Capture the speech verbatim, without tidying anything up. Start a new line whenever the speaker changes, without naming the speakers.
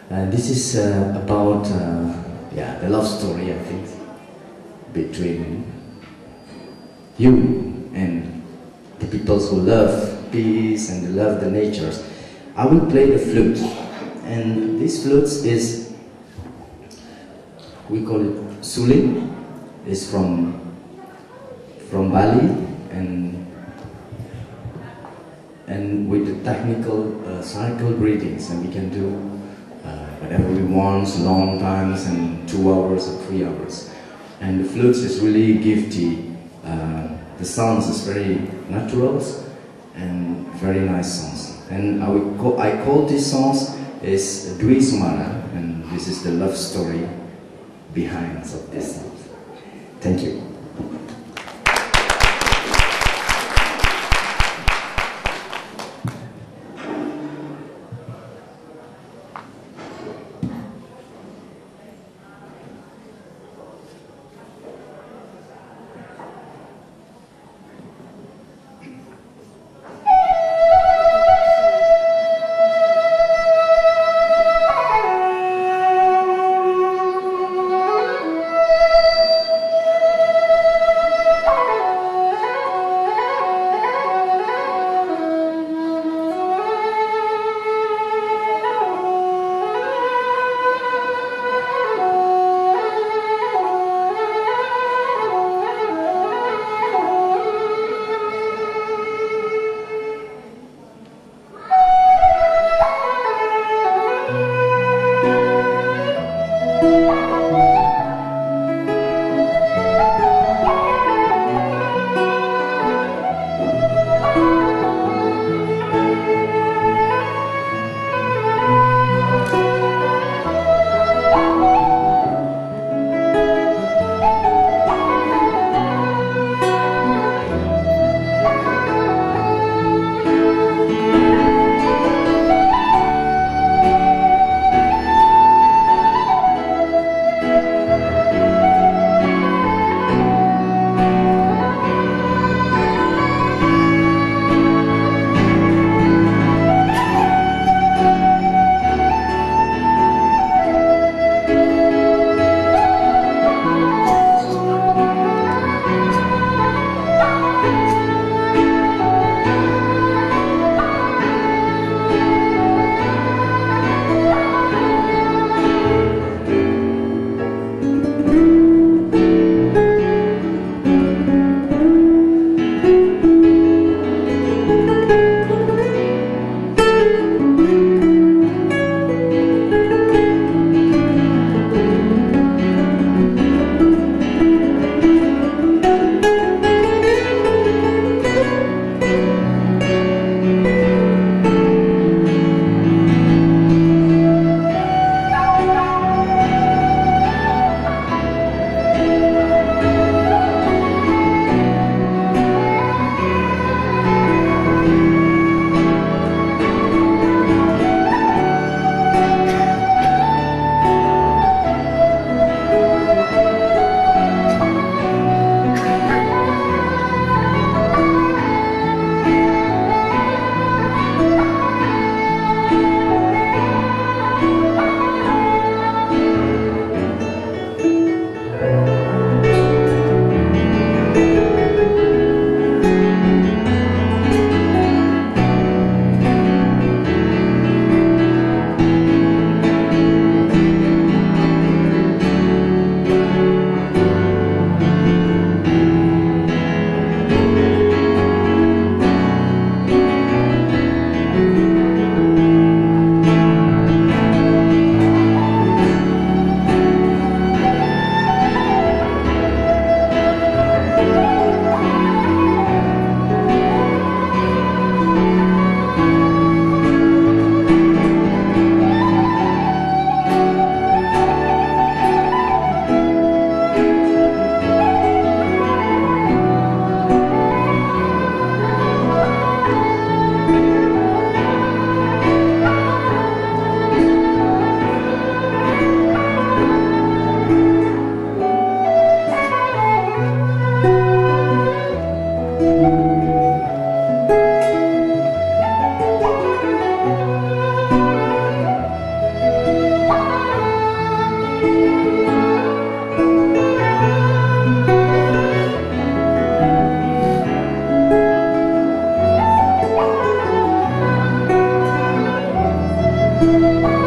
And this is uh, about uh, yeah, the love story, I think, between you and the people who love peace and love the natures. I will play the flute, and this flute is, we call it suling. It's from from Bali, and and with the technical uh, cycle breathings, and we can do uh, whatever we want, long times, and two hours or three hours. And the flute is really gifty. Uh, the sounds is very natural and very nice songs. And I, will call, I call these songs is Dwi Sumara, and this is the love story behind of this song. Thank you.
Thank you.